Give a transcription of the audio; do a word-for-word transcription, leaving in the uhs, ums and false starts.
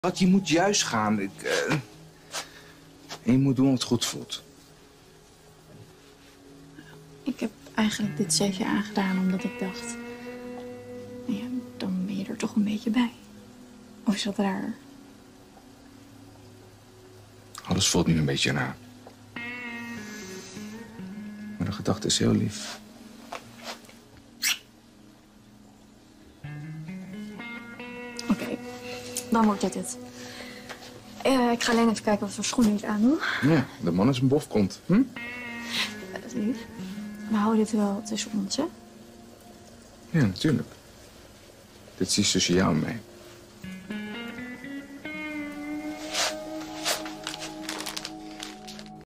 Wat, je moet juist gaan. Ik, uh... En je moet doen wat het goed voelt. Ik heb eigenlijk dit setje aangedaan omdat ik dacht... Nou ja, dan ben je er toch een beetje bij. Of is dat raar? Alles voelt nu een beetje raar. Maar de gedachte is heel lief. Oké, okay. Dan wordt dit het. Uh, ik ga alleen even kijken wat voor schoenen ik aan doe. Ja, de man is een bofkont. Hm? Uh, dat is lief. We houden dit wel tussen ons, hè? Ja, natuurlijk. Dit is tussen jou en mij.